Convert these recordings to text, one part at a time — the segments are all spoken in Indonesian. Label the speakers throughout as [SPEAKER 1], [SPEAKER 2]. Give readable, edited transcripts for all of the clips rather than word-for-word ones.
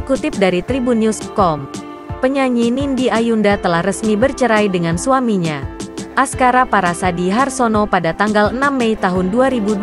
[SPEAKER 1] Dikutip dari tribunnews.com, penyanyi Nindi Ayunda telah resmi bercerai dengan suaminya, Askara Parasadi Harsono pada tanggal 6 Mei tahun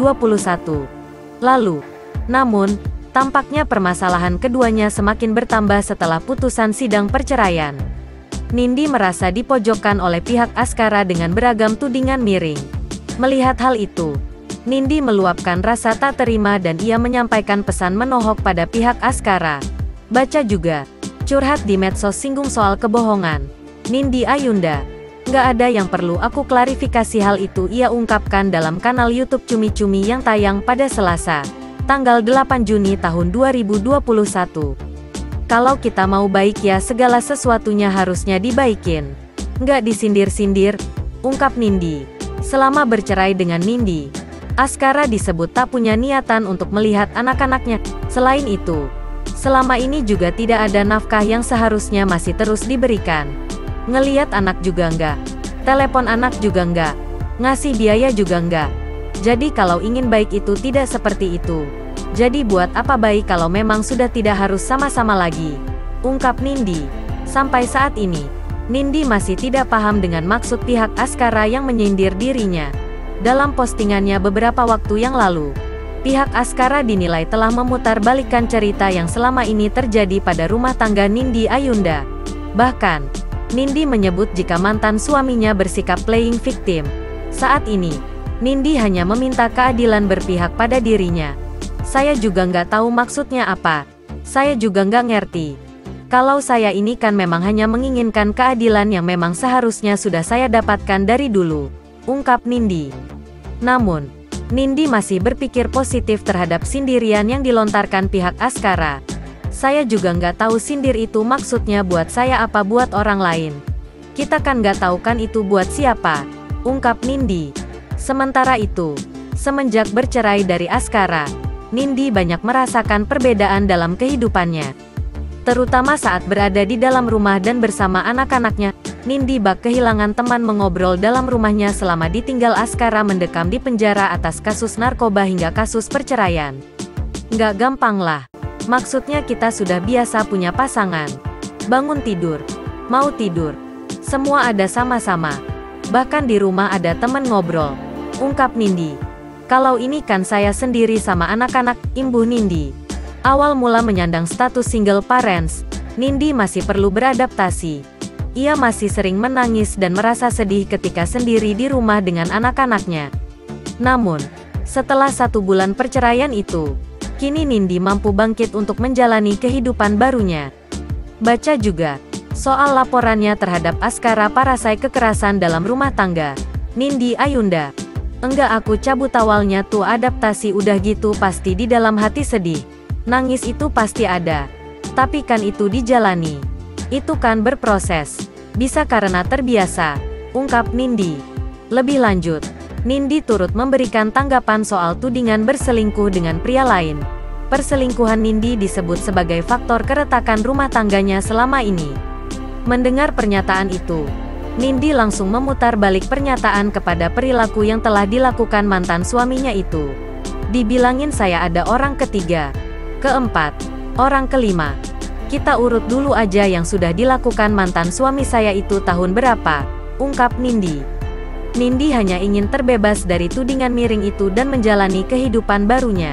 [SPEAKER 1] 2021 lalu. Namun, tampaknya permasalahan keduanya semakin bertambah setelah putusan sidang perceraian. Nindi merasa dipojokkan oleh pihak Askara dengan beragam tudingan miring. Melihat hal itu, Nindi meluapkan rasa tak terima dan ia menyampaikan pesan menohok pada pihak Askara. Baca juga, curhat di medsos singgung soal kebohongan. Nindi Ayunda, nggak ada yang perlu aku klarifikasi, hal itu ia ungkapkan dalam kanal YouTube Cumi Cumi yang tayang pada Selasa, tanggal 8 Juni tahun 2021. Kalau kita mau baik ya segala sesuatunya harusnya dibaikin. Nggak disindir-sindir, ungkap Nindi. Selama bercerai dengan Nindi, Askara disebut tak punya niatan untuk melihat anak-anaknya. Selain itu, selama ini juga tidak ada nafkah yang seharusnya masih terus diberikan. Ngeliat anak juga enggak, telepon anak juga enggak, ngasih biaya juga enggak. Jadi kalau ingin baik itu tidak seperti itu. Jadi buat apa baik kalau memang sudah tidak harus sama-sama lagi, ungkap Nindi. Sampai saat ini, Nindi masih tidak paham dengan maksud pihak Askara yang menyindir dirinya. Dalam postingannya beberapa waktu yang lalu, pihak Askara dinilai telah memutarbalikkan cerita yang selama ini terjadi pada rumah tangga Nindi Ayunda. Bahkan, Nindi menyebut jika mantan suaminya bersikap playing victim. Saat ini, Nindi hanya meminta keadilan berpihak pada dirinya. Saya juga nggak tahu maksudnya apa. Saya juga nggak ngerti. Kalau saya ini kan memang hanya menginginkan keadilan yang memang seharusnya sudah saya dapatkan dari dulu, ungkap Nindi. Namun, Nindi masih berpikir positif terhadap sindirian yang dilontarkan pihak Askara. Saya juga nggak tahu sindir itu maksudnya buat saya apa buat orang lain. Kita kan nggak tahu kan itu buat siapa, ungkap Nindi. Sementara itu, semenjak bercerai dari Askara, Nindi banyak merasakan perbedaan dalam kehidupannya. Terutama saat berada di dalam rumah dan bersama anak-anaknya, Nindi bak kehilangan teman mengobrol dalam rumahnya selama ditinggal Askara mendekam di penjara atas kasus narkoba hingga kasus perceraian. Nggak gampang lah. Maksudnya kita sudah biasa punya pasangan. Bangun tidur, mau tidur, semua ada sama-sama. Bahkan di rumah ada teman ngobrol, ungkap Nindi. Kalau ini kan saya sendiri sama anak-anak, imbuh Nindi. Awal mula menyandang status single parents, Nindi masih perlu beradaptasi. Ia masih sering menangis dan merasa sedih ketika sendiri di rumah dengan anak-anaknya. Namun, setelah 1 bulan perceraian itu, kini Nindi mampu bangkit untuk menjalani kehidupan barunya. Baca juga soal laporannya terhadap Askara Parasai kekerasan dalam rumah tangga. Nindi Ayunda, enggak aku cabut awalnya tuh adaptasi udah gitu pasti di dalam hati sedih. Nangis itu pasti ada. Tapi kan itu dijalani. Itu kan berproses. Bisa karena terbiasa, ungkap Nindi. Lebih lanjut, Nindi turut memberikan tanggapan soal tudingan berselingkuh dengan pria lain. Perselingkuhan Nindi disebut sebagai faktor keretakan rumah tangganya selama ini. Mendengar pernyataan itu, Nindi langsung memutar balik pernyataan kepada perilaku yang telah dilakukan mantan suaminya itu. Dibilangin saya ada orang ketiga, keempat, orang kelima. Kita urut dulu aja yang sudah dilakukan mantan suami saya itu tahun berapa, ungkap Nindi. Nindi hanya ingin terbebas dari tudingan miring itu dan menjalani kehidupan barunya.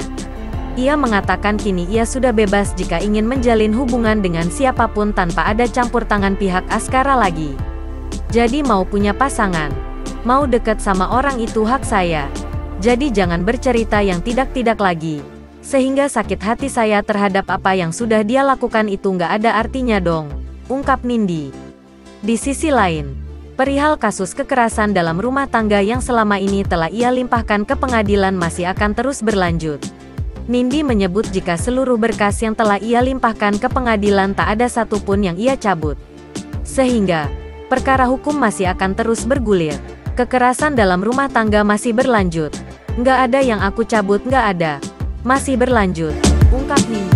[SPEAKER 1] Ia mengatakan kini ia sudah bebas jika ingin menjalin hubungan dengan siapapun tanpa ada campur tangan pihak Askara lagi. Jadi mau punya pasangan, mau deket sama orang itu hak saya. Jadi jangan bercerita yang tidak-tidak lagi. Sehingga sakit hati saya terhadap apa yang sudah dia lakukan itu nggak ada artinya dong, ungkap Nindi. Di sisi lain, perihal kasus kekerasan dalam rumah tangga yang selama ini telah ia limpahkan ke pengadilan masih akan terus berlanjut. Nindi menyebut jika seluruh berkas yang telah ia limpahkan ke pengadilan tak ada satupun yang ia cabut. Sehingga, perkara hukum masih akan terus bergulir. Kekerasan dalam rumah tangga masih berlanjut. Nggak ada yang aku cabut, nggak ada. Masih berlanjut, ungkap Nindi.